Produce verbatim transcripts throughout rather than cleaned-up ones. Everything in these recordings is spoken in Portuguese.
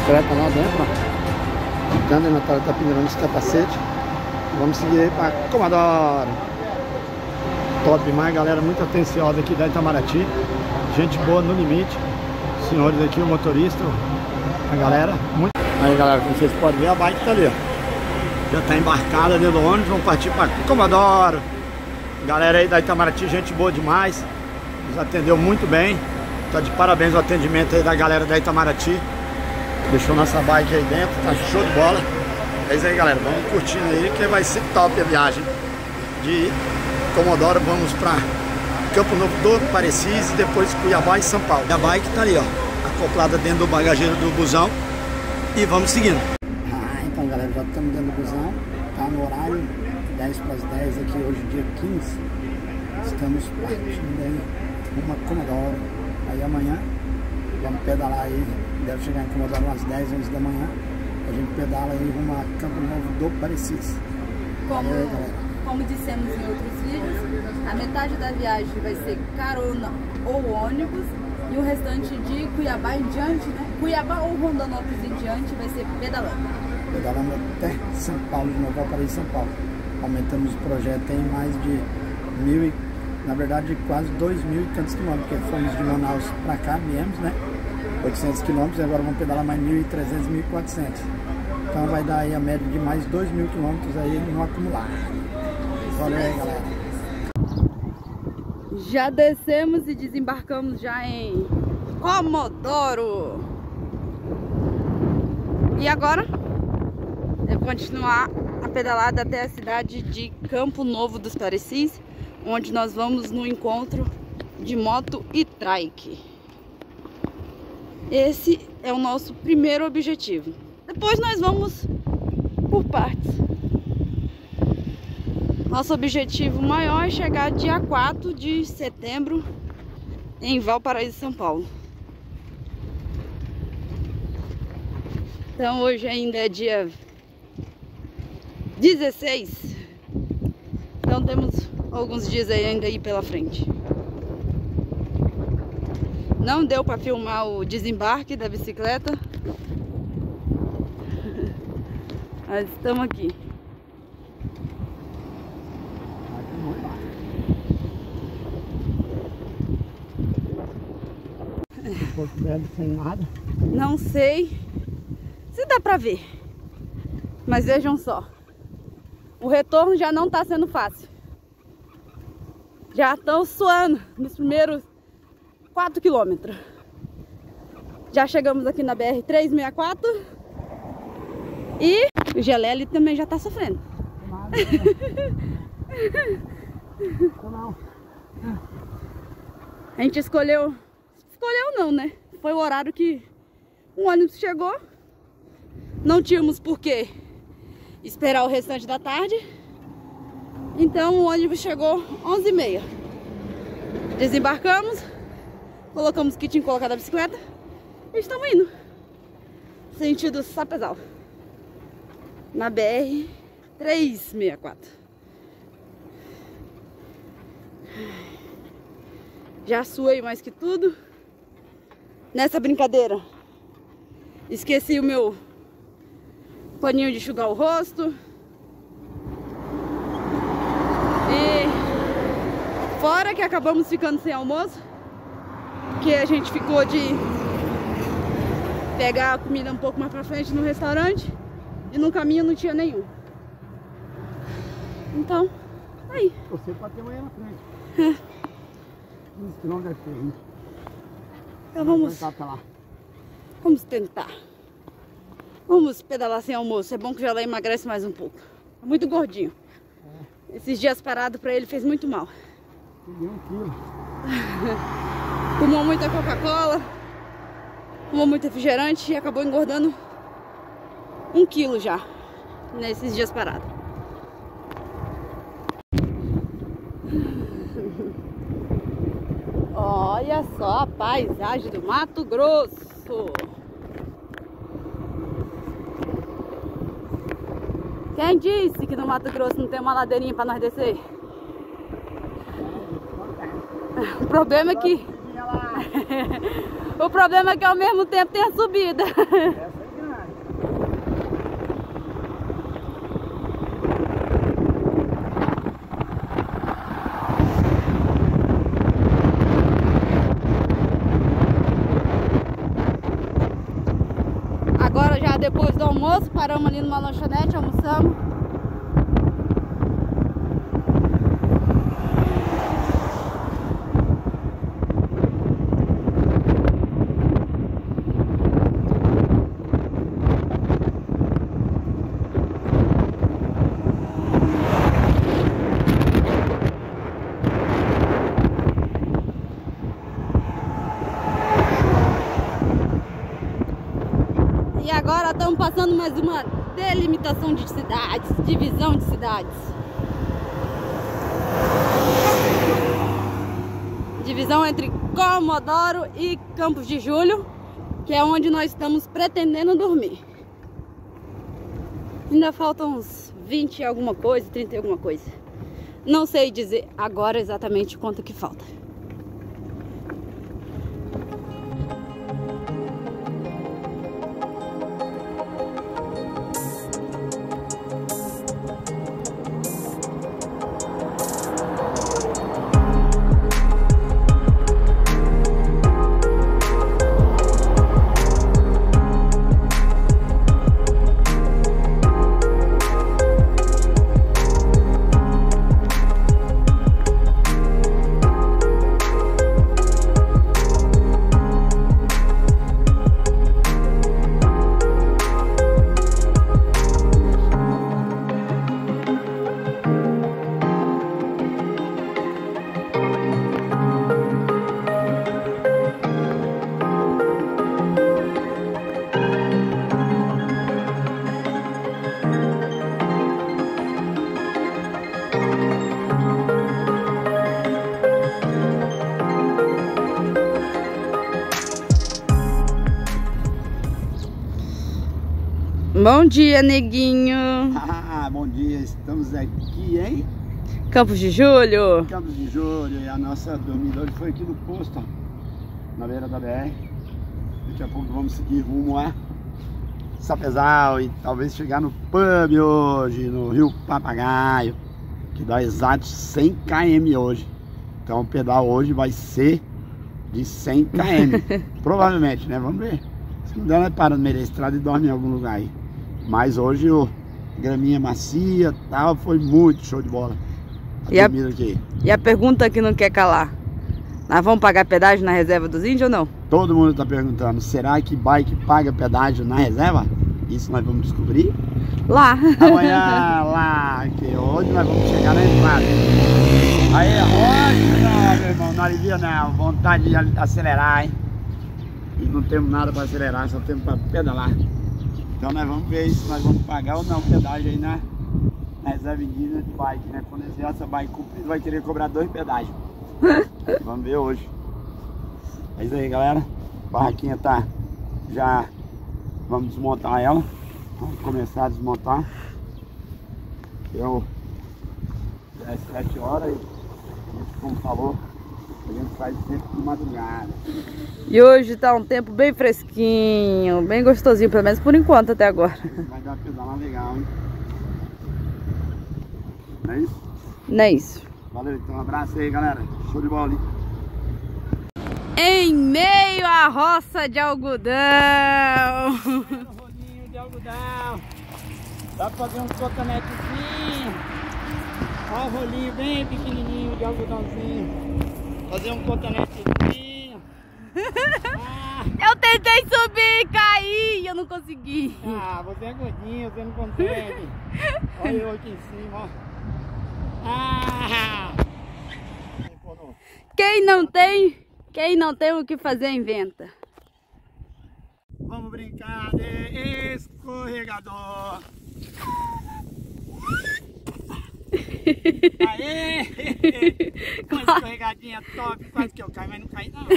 bicicleta lá dentro, ó. Ficando, a Natália tá pendurando esse capacete. Vamos seguir aí pra Comodoro. Top demais, galera, muito atenciosa aqui da Itamaraty. Gente boa no limite. Os senhores aqui, o motorista, a galera. Muito... Aí, galera, como vocês podem ver, a bike tá ali, ó. Já tá embarcada dentro do ônibus, vamos partir pra Comodoro. Galera aí da Itamaraty, gente boa demais. Nos atendeu muito bem. Tá de parabéns o atendimento aí da galera da Itamaraty. Deixou nossa bike aí dentro, tá show de bola. É isso aí, galera, vamos curtindo aí que vai ser top a viagem de Comodoro. Vamos pra Campo Novo do Parecis e depois Cuiabá e São Paulo. E a bike tá ali, ó, acoplada dentro do bagageiro do busão. E vamos seguindo. Ah, então, galera, já estamos dentro do busão. Tá no horário dez para as dez aqui, hoje dia quinze. Estamos partindo aí rumo a Comodoro. Aí amanhã vamos pedalar aí, deve chegar em Comodoro umas dez, onze da manhã. A gente pedala aí rumo a Campo Novo do Parecis. Como, Valeu, galera. como dissemos em outros vídeos, a metade da viagem vai ser carona ou ônibus e o restante de Cuiabá em diante, né? Cuiabá ou Rondonópolis em diante vai ser pedalando. Pedalando até São Paulo, de novo para São Paulo. Aumentamos o projeto em mais de mil e, na verdade, quase dois mil e tantos quilômetros, porque fomos de Manaus para cá, viemos, né? oitocentos quilômetros e agora vamos pedalar mais mil e trezentos, mil e quatrocentos. Então vai dar aí a média de mais dois mil quilômetros aí no acumulado. Valeu aí, galera. Já descemos e desembarcamos já em Comodoro. E agora eu vou continuar a pedalada até a cidade de Campo Novo dos Parecis, onde nós vamos no encontro de moto e trike. Esse é o nosso primeiro objetivo. Depois nós vamos por partes. Nosso objetivo maior é chegar dia quatro de setembro em Valparaíso, São Paulo. Então hoje ainda é dia dezesseis. Então temos alguns dias aí ainda aí pela frente. Não deu para filmar o desembarque da bicicleta. Mas estamos aqui. Sem nada. Não sei se dá pra ver, mas vejam só, o retorno já não tá sendo fácil. Já estão suando nos primeiros quatro quilômetros. Já chegamos aqui na B R trezentos e sessenta e quatro e o Gelele também já tá sofrendo. Não. A gente escolheu, escolheu não, né? Foi o horário que o ônibus chegou. Não tínhamos por que esperar o restante da tarde. Então o ônibus chegou onze e meia. Desembarcamos, colocamos o que tinha que colocar da bicicleta e estamos indo. Sentido Sapezal. Na B R trezentos e sessenta e quatro. Já suei mais que tudo. Nessa brincadeira, esqueci o meu paninho de enxugar o rosto. E fora que acabamos ficando sem almoço, que a gente ficou de pegar a comida um pouco mais pra frente no restaurante e no caminho não tinha nenhum. Então, aí. Você pode ter amanhã na frente. É. quinze quilômetros deve ter, hein? Então vamos, vamos tentar. Vamos pedalar sem almoço. É bom que já lá emagrece mais um pouco. É muito gordinho. É. Esses dias parados pra ele fez muito mal. Peguei um quilo. Tomou muita Coca-Cola, tomou muito refrigerante e acabou engordando um quilo já nesses dias parados. Olha só a paisagem do Mato Grosso. Quem disse que no Mato Grosso não tem uma ladeirinha para nós descer? O problema é que... o problema é que ao mesmo tempo tem a subida. Essa é Agora já depois do almoço, paramos ali numa lanchonete, almoçamos. E agora estamos passando mais uma delimitação de cidades, divisão de cidades. Divisão entre Comodoro e Campos de Julho, que é onde nós estamos pretendendo dormir. Ainda faltam uns vinte e alguma coisa, trinta e alguma coisa. Não sei dizer agora exatamente quanto que falta. Bom dia, neguinho. Ah, bom dia, estamos aqui em Campos de Julho. Campos de Julho, e a nossa dormida hoje foi aqui no posto, ó, na beira da B R. Daqui a pouco vamos seguir rumo a Sapezal e talvez chegar no pub hoje, no Rio Papagaio, que dá exatos cem quilômetros hoje. Então o pedal hoje vai ser de cem quilômetros, provavelmente, né? Vamos ver. Se não der, nós para no meio da estrada e dorme em algum lugar aí. Mas hoje o graminha macia tal, foi muito show de bola. A e, a, aqui. e a pergunta que não quer calar: nós vamos pagar pedágio na reserva dos índios ou não? Todo mundo está perguntando, será que bike paga pedágio na reserva? Isso nós vamos descobrir lá. Amanhã, lá, que hoje nós vamos chegar na entrada. Aí, hoje não, meu irmão, não alivia não, vontade de acelerar, hein? E não temos nada para acelerar, só temos para pedalar. Então nós vamos ver se nós vamos pagar ou não pedágio aí na, na reserva indígena de bike, né? Quando essa bike cumprida vai querer cobrar dois pedágios. Vamos ver hoje. É isso aí, galera. A barraquinha tá já... Vamos desmontar ela. Vamos começar a desmontar. Eu... Já é sete horas e, como falou, a gente faz sempre de madrugada. E hoje tá um tempo bem fresquinho, bem gostosinho, pelo menos por enquanto até agora. Vai dar uma pedala legal, hein? Não é isso? Não é isso. Valeu, então um abraço aí, galera. Show de bola, hein? Em meio à roça de algodão. Um rolinho de algodão. Dá pra fazer um cotonetezinho. Olha o rolinho bem pequenininho de algodãozinho. Fazer um cotonetezinho. Ah. Eu tentei subir e caí, eu não consegui. Ah, você é gordinho, você não consegue. Olha eu aqui em cima, ó. Ah. Quem não tem, quem não tem o que fazer, inventa. Vamos brincar de escorregador. Aê! Uma escorregadinha top, quase que eu caio, mas não caí não.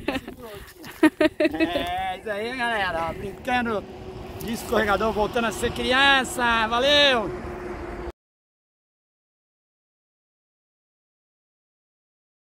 É isso aí, galera, brincando de escorregador, voltando a ser criança, valeu!